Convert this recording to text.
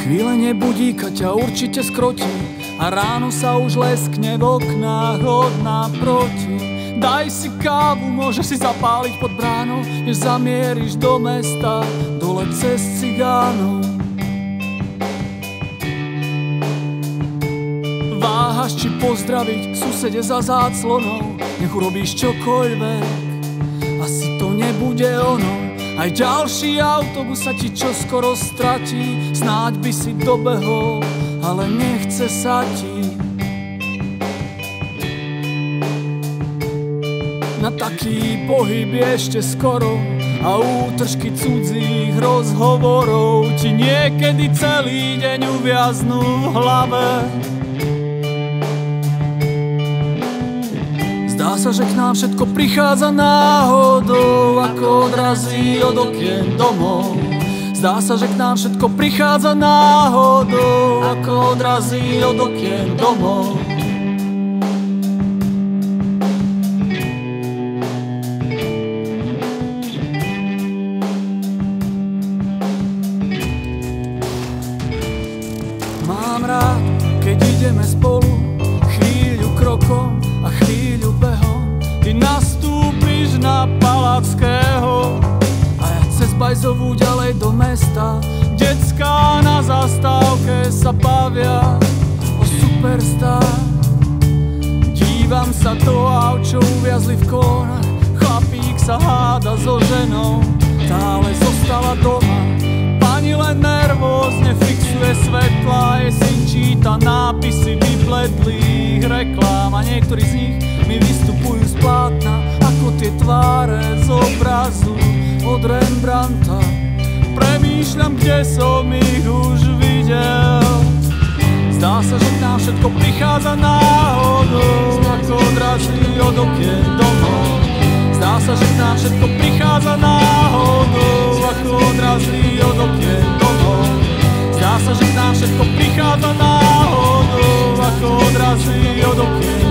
Chvílenie budíka ťa určite skrotí a ráno sa už leskne v oknách od naproti. Daj si kávu, môžeš si zapáliť pod bránou, než zamieríš do mesta, dole cez cigánov. Váhaš, či pozdraviť susede za záclonou, nech urobíš čokoľvek, asi to nebude ono. Aj ďalší autobus sa ti čoskoro stratí, snáď by si dobehol, ale nechce sa ti. Na taký pohyb ešte skoro a útržky cudzích rozhovorov ti niekedy celý deň uviaznú v hlave. Zdá sa, že k nám všetko prichádza náhodou, ako odrazí od okien domov. Zdá sa, že k nám všetko prichádza náhodou, ako odrazí od okien domov. Mám rád, keď ideme spolu, chvíľu krokom a chvíľu behom. Ty nastúpiš na Palackého a ja cez Bajzovú ďalej do mesta. Decká na zastávke sa bavia o Superstar. Dívam sa do aut, čo uviazli v kolónach. Chlapík sa háda so ženou, tá ale zostala doma. Pani len nervózne fixuje svetla, jej syn číta nápisy vypletlých reklám a niektorí z nich mi vystupujú z plátna ako tie tváre z obrazu od Rembrandta. Premýšľam, kde som ich už videl. Zdá sa, že k nám všetko prichádza náhodou, ako odrazí od okien domov. Zdá sa, že k nám všetko prichádza náhodou, ako odrazí od okien domov. Zdá sa, že k nám všetko prichádza náhodou, ako odrazí od okien.